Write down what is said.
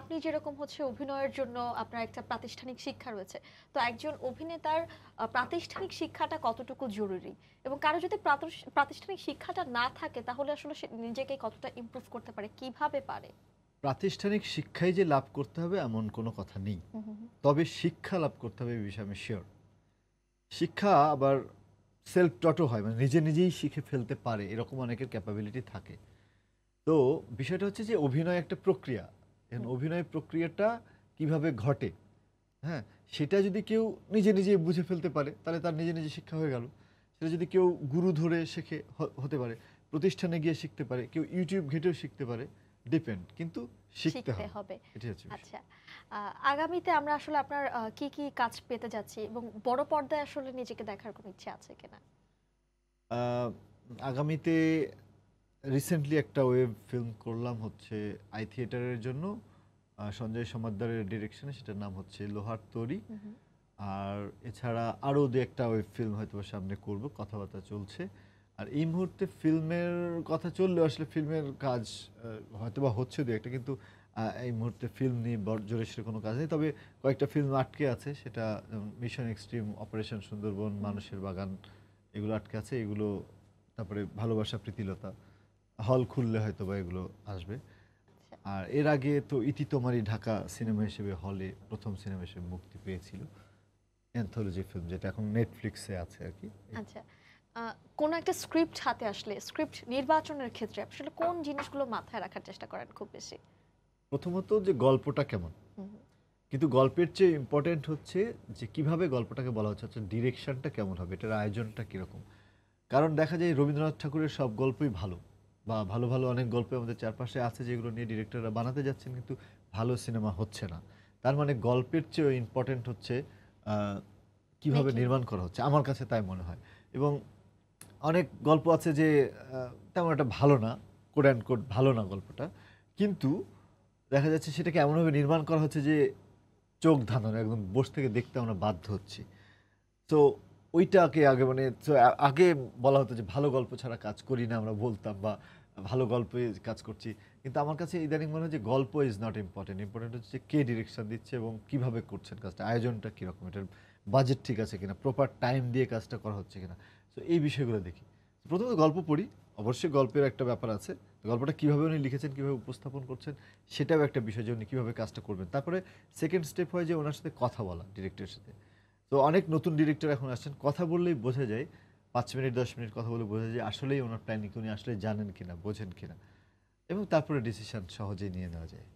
আপনি যেরকম হচ্ছে অভিনয়ের জন্য আপনার একটা প্রাতিষ্ঠানিক শিক্ষা রয়েছে। তো একজন অভিনেতার প্রাতিষ্ঠানিক শিক্ষাটা কতটুকু জরুরি? এবং কারো যদি প্রাতিষ্ঠানিক শিক্ষাটা না থাকে তাহলে আসলে সে নিজেকে কতটা ইমপ্রুভ করতে পারে? কিভাবে পারে? প্রাতিষ্ঠানিক শিক্ষাই যে লাভ করতে হবে এমন কোনো কথা নেই। হুম, হুম, হুম। তবে শিক্ষা লাভ করতে হবে এই বিষয়ে আমি সিওর। শিক্ষা আবার সেলফ টটও হয়, মানে নিজে নিজেই শিখে ফেলতে পারে এরকম অনেকের ক্যাপাবিলিটি থাকে। তো বিষয়টা হচ্ছে যে অভিনয় একটা প্রক্রিয়া। এখন হুম, অভিনয় প্রক্রিয়াটা কিভাবে ঘটে, হ্যাঁ? সেটা যদি কেউ নিজে নিজেই বুঝে ফেলতে পারে তাহলে তার নিজে নিজে শিক্ষা হয়ে গেল। সেটা যদি কেউ গুরু ধরে শেখে হতে পারে, প্রতিষ্ঠানে গিয়ে শিখতে পারে, কেউ ইউটিউব ঘেঁটেও শিখতে পারে, ডিপেন্ড। কিন্তু শিখতে শিখতে হবে। হবে। এটাই হচ্ছে বিষয়। আচ্ছা। আ আগামীতে আমরা আসলে আপনার কি, কি কাজ পেতে যাচ্ছি এবং বড় পর্দায় আসলে নিজেকে দেখার কোনো ইচ্ছে আছে কিনা? আ আগামীতে রিসেন্টলি একটা ওয়েব ফিল্ম করলাম হচ্ছে আই থিয়েটারের জন্য। সঞ্জয় সমাদ্দারের ডিরেকশনে, সেটার নাম হচ্ছে 'লোহার তরী'। হুম, হুম। আর এছাড়া আরও ২-১টা ওয়েব ফিল্ম হয়তোবা সামনে করব। কথাবার্তা চলছে। আর এই মুহূর্তে ফিল্মের কথা চললেও আসলে ফিল্মের কাজ হয়তোবা হচ্ছে ২-১টা, কিন্তু এই মুহূর্তে ফিল্ম নিয়ে জোরেশোরে কোনো কাজ নেই। তবে কয়েকটা ফিল্ম আটকে আছে। সেটা যেমন 'মিশন এক্সট্রিম', 'অপারেশন সুন্দরবন', হুম, 'মানুষের বাগান', এগুলো আটকে আছে। এগুলো, তারপরে 'ভালোবাসা প্রীতিলতা'। হল খুললে হয়তোবা এগুলো আসবে। আচ্ছা। আর এর আগে তো 'ইতি তোমারই ঢাকা' হুম, সিনেমা হুম। হিসেবে হলে প্রথম সিনেমা হিসেবে মুক্তি পেয়েছিল। অ্যান্থোলজি ফিল্ম, যেটা এখন নেটফ্লিক্সে আছে আরকি। আচ্ছা। আ কোন একটা স্ক্রিপ্ট হাতে আসলে স্ক্রিপ্ট নির্বাচনের ক্ষেত্রে আসলে কোন জিনিসগুলো মাথায় রাখার চেষ্টা করেন খুব বেশি? প্রথমত যে গল্পটা কেমন? হুম, হুম। কিন্তু গল্পের চেয়ে ইম্পোর্টেন্ট হচ্ছে যে কিভাবে গল্পটাকে বলা হচ্ছে, ডিরেকশনটা কেমন হবে? এটার আয়োজনটা কিরকম? কারণ দেখা যায় রবীন্দ্রনাথ ঠাকুরের সব গল্পই ভালো, বা ভালো, ভালো অনেক গল্প আমাদের চারপাশে আছে যেগুলো নিয়ে ডিরেক্টররা বানাতে যাচ্ছেন কিন্তু ভালো সিনেমা হচ্ছে না। তার মানে গল্পের চেয়েও ইম্পোর্টেন্ট হচ্ছে আ কিভাবে মেকিং। নির্মাণ করা হচ্ছে। আমার কাছে তাই মনে হয়। এবং অনেক গল্প আছে যে তেমন একটা ভালো না, কোট অ্যান্ড কোট ভালো না গল্পটা। কিন্তু দেখা যাচ্ছে সেটাকে এমনভাবে নির্মাণ করা হচ্ছে যে চোখ ধাঁধানো, একদম বসে থেকে দেখতে আমরা বাধ্য হচ্ছি। তো ওইটাকে আগে, মানে আগে বলা হতো যে ভালো গল্প ছাড়া কাজ করি না, আমরা বলতাম, বা ভালো গল্পে কাজ করছি। কিন্তু আমার কাছে ইদানিং মনে হয় যে গল্প ইজ নট ইম্পোর্টেন্ট। ইম্পোর্টেন্ট হচ্ছে যে কে ডিরেকশন দিচ্ছে এবং কিভাবে করছেন কাজটা। আয়োজনটা কিরকম, এটার বাজেট ঠিক আছে কিনা, প্রপার টাইম দিয়ে কাজটা করা হচ্ছে কিনা। সো এই বিষয়গুলো দেখি। প্রথমত গল্প পড়ি। অবশ্যই গল্পের একটা ব্যাপার আছে। গল্পটা কিভাবে উনি লিখেছেন, কিভাবে উপস্থাপন করছেন, সেটাও একটা বিষয় যে উনি কিভাবে কাজটা করবেন। তারপরে সেকেন্ড স্টেপ হয় যে উনার সাথে কথা বলা, ডিরেক্টরের সাথে। তো অনেক নতুন ডিরেক্টর এখন আসছেন। কথা বললেই বোঝা যায়, ৫ মিনিট ১০ মিনিট কথা বলে বোঝা যায় আসলেই উনার প্ল্যানিং উনি আসলে জানেন কিনা, বোঝেন কিনা। এবং তারপরে ডিসিশন সহজেই নিয়ে নেওয়া যায়।